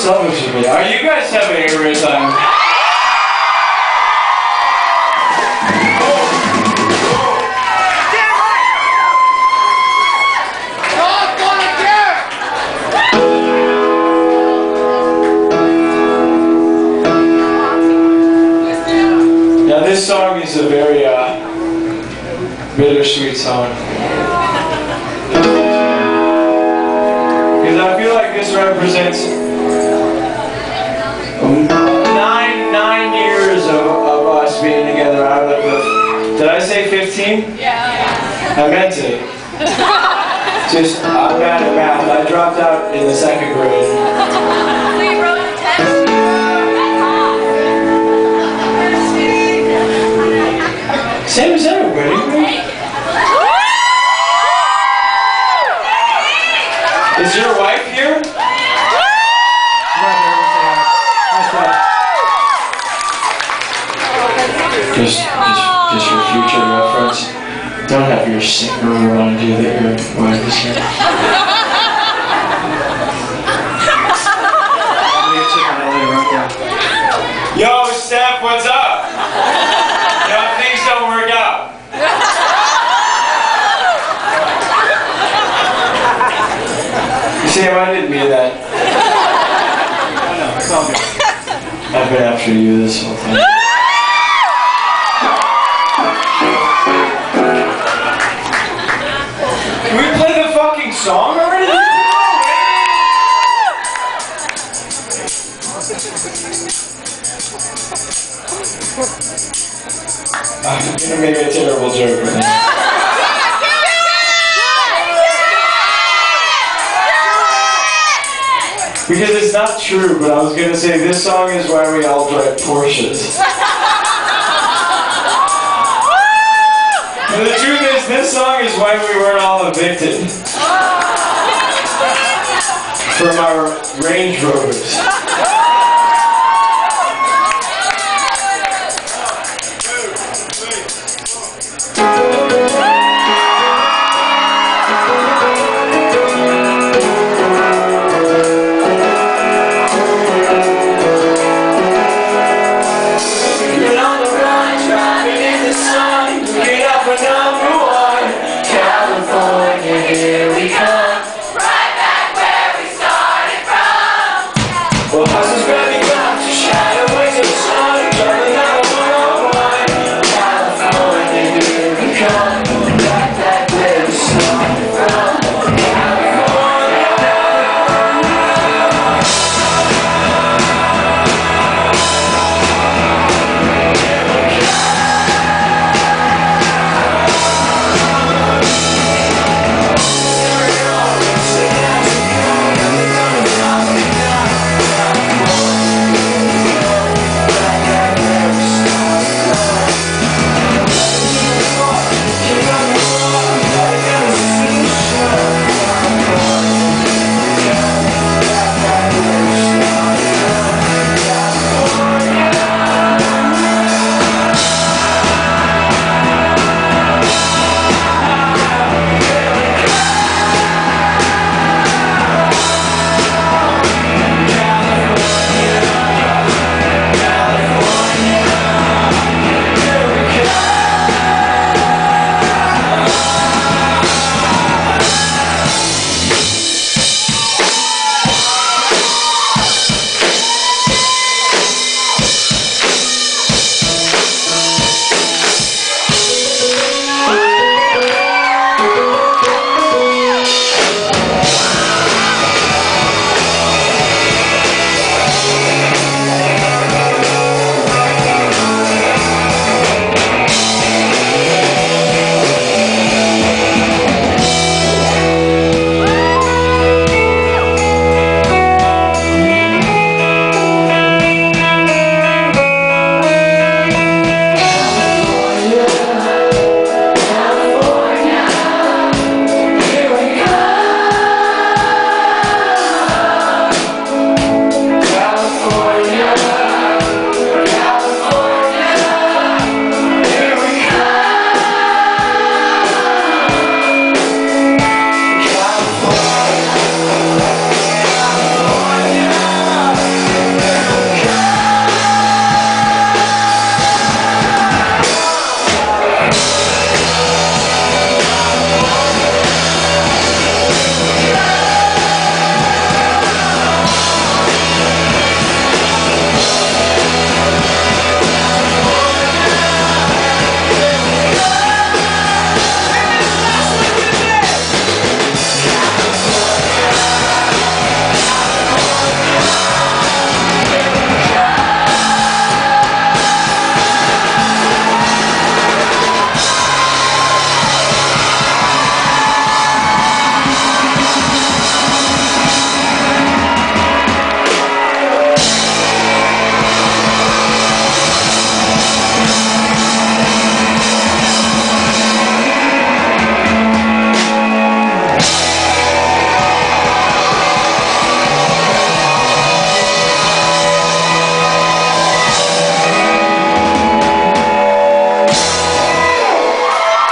selfish of me. Are you guys having a great time? Now this song is a very bittersweet song. Because I feel like this represents 9 years of us being together out of the... Did I say 15? Yeah. I meant it. Just, I'm bad at math. I dropped out in the 2nd grade. We wrote a text. Same as everybody. Is your wife here? Just for future reference, don't have your singer remind you that your wife is here. Yo, Steph, what's up? Yo, things don't work out. Sam, I didn't mean that. I know, it's all good. I've been after you this whole time. Can we play the fucking song already? I'm gonna make a terrible joke right now. Because it's not true, but I was gonna say this song is why we all drive Porsches. But the truth is, this song is why we weren't all evicted from our Range Rovers.